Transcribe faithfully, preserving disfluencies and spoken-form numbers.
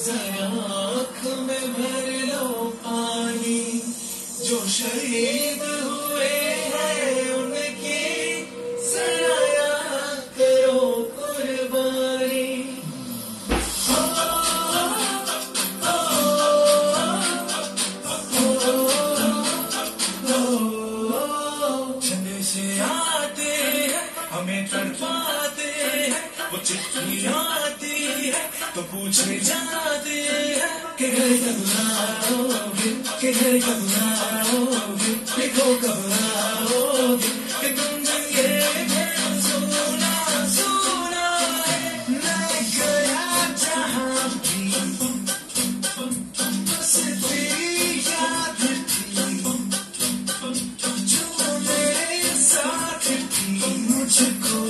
जरा आँख में भर लो पानी, जो शहीद हुए हैं उनकी जरा याद करो कुर्बानी। छंदे से आते हैं हमें तड़पाते हैं, वो चिट्ठी आती है तो पूछे जाते हैं कि घर कब आओगे, कि घर कब आओगे, देखो कब आओगे, कि तुम ये घर सुना सुना है। मैं गया जहाँ भी बस तेरी याद थी, जो मेरे साथ थी, मुझको